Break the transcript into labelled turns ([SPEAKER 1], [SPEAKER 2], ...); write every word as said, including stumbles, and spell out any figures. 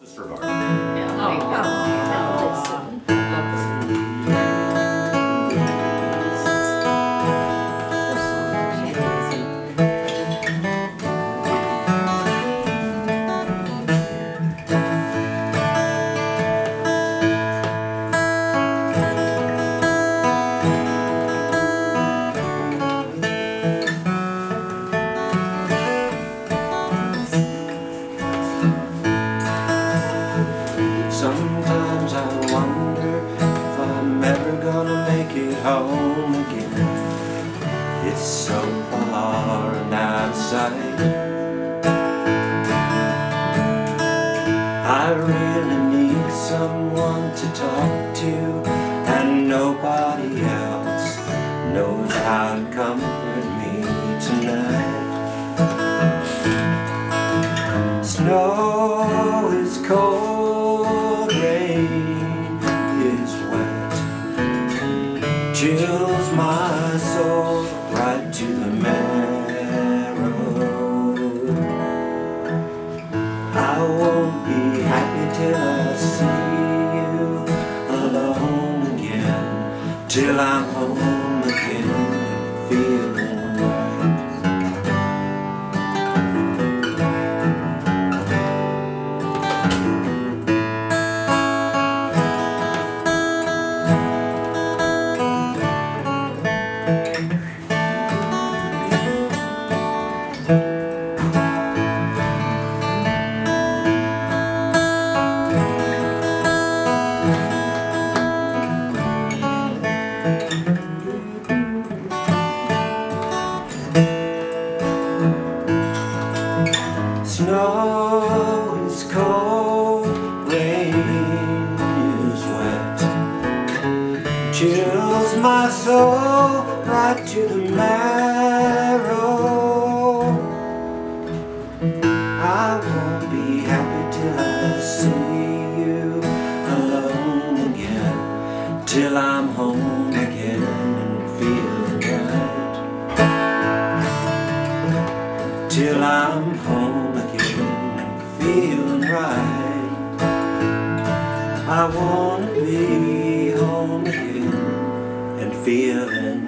[SPEAKER 1] Sister Bar.
[SPEAKER 2] Yeah, I think
[SPEAKER 3] sometimes I wonder if I'm ever gonna make it home again. It's so far and out of sight. I really need someone to talk to, and nobody else knows how to comfort me tonight. Snow is cold, rain is wet, chills my soul right to the marrow. I won't be happy till I see you alone again, till I'm home again and feeling right. Snow is cold, rain is wet, chills my soul right to the marrow. I won't be happy till I see you alone again, till I'm home again and feeling right, till I'm home again feeling right. I wanna be home again and feeling